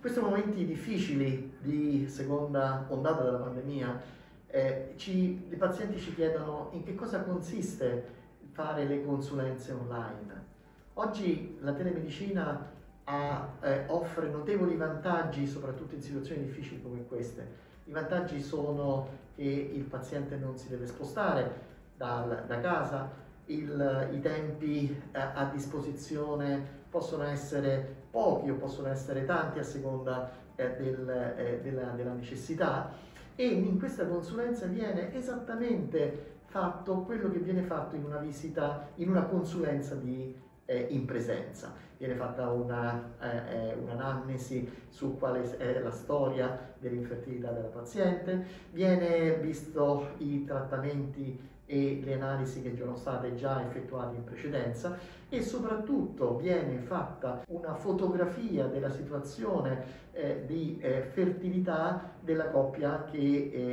questi momenti difficili di seconda ondata della pandemia, i pazienti ci chiedono in che cosa consiste fare le consulenze online. Oggi la telemedicina offre notevoli vantaggi, soprattutto in situazioni difficili come queste. I vantaggi sono che il paziente non si deve spostare da casa, i tempi a disposizione possono essere pochi o possono essere tanti a seconda della necessità, e in questa consulenza viene esattamente fatto quello che viene fatto in una visita, in una consulenza in presenza. Viene fatta un'anamnesi su quale è la storia dell'infertilità della paziente, viene visto i trattamenti e le analisi che sono state già effettuate in precedenza, e soprattutto viene fatta una fotografia della situazione di fertilità della coppia che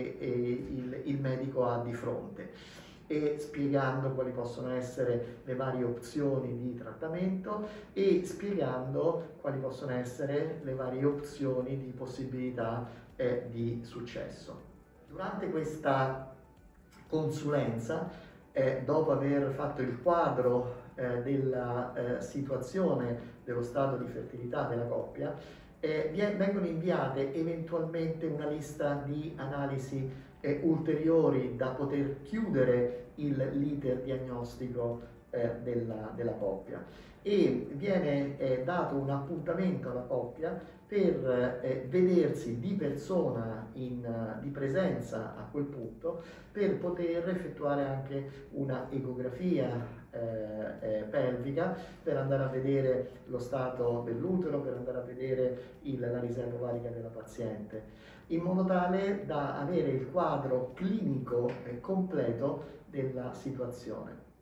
il medico ha di fronte, e spiegando quali possono essere le varie opzioni di trattamento e spiegando quali possono essere le varie opzioni di possibilità di successo. Durante questa consulenza, dopo aver fatto il quadro della situazione dello stato di fertilità della coppia, vengono inviate eventualmente una lista di analisi ulteriori da poter chiudere l'iter diagnostico della coppia, e viene dato un appuntamento alla coppia per vedersi di persona, di presenza a quel punto, per poter effettuare anche una ecografia pelvica, per andare a vedere lo stato dell'utero, per andare a vedere la riserva ovarica della paziente, in modo tale da avere il quadro clinico completo della situazione.